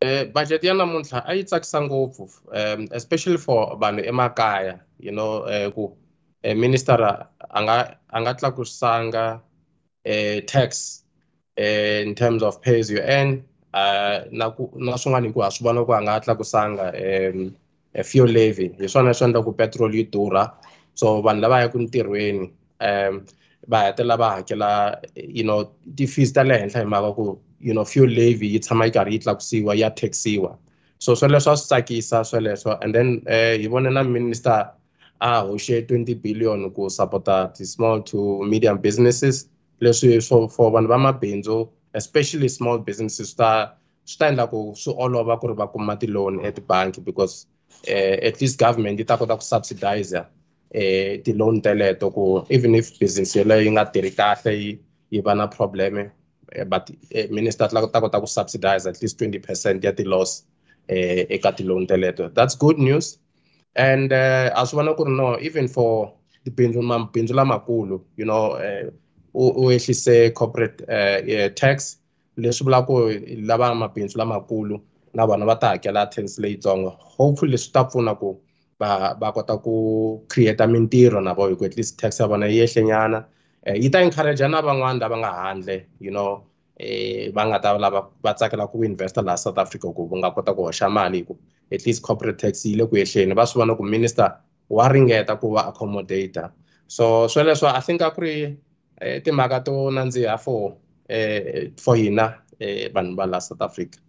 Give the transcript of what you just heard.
Budget ya namuntlha a yi tsakisa ngopfu, especially for vanhu emakaya, ku minister a nga tlakusanga tax in terms of pay as you earn, na swin'wana hikuva swi vona ku a nga tlakusanga fuel levy, hi swona swi endla ku petrol yi durha. So vanhu lava yaka ntirhweni va hetelela va hakela ti-fees ta le henhla hi mhaka ku fuel levy yi tshama yi karhi yi tlakusiwa, ya taxiwa. So sweleswo a swi tsakisa sweleswo, and then hi vone na minister a hoxe 20 billion ku support-a ti-small to medium businesses, leswi for vanhu va mabindzu, especially small businesses, swi ta endla ku swi olova ku ri va kuma ti-loan at bank, because at least government yi ta kota ku subsidize ti-loan teleto, ku even if business yeleyo yi nga tirhi kahle, yi va na probleme, but minister ta kota ku subsidize at least 20% ya ti-loss eka ti-loan teleto. That's good news. And a swi vona ku ri no, even for mabindzu lamakulu, u ehlise corporate tax, leswi vulaka ku lava mabindzu lamakulu na vona va ta hakela tax leyitsongo. Hopefully swi ta pfuna ku va kota ku create mintirho na vo, hi ku at least tax ya vona yi ehlenyana. Yi ta encourage na van'wana lava nga handle, va nga ta lava va tsakela ku investa laha South Africa, ku va nga kota ku hoxa mali, hi ku at least corporate tax yi le ku ehleni. Va swi vona ku minister wa ringeta ku va accommodator. So sweleswo I think a ku ri timhaka to nandziha for hina vanhu va la South Africa.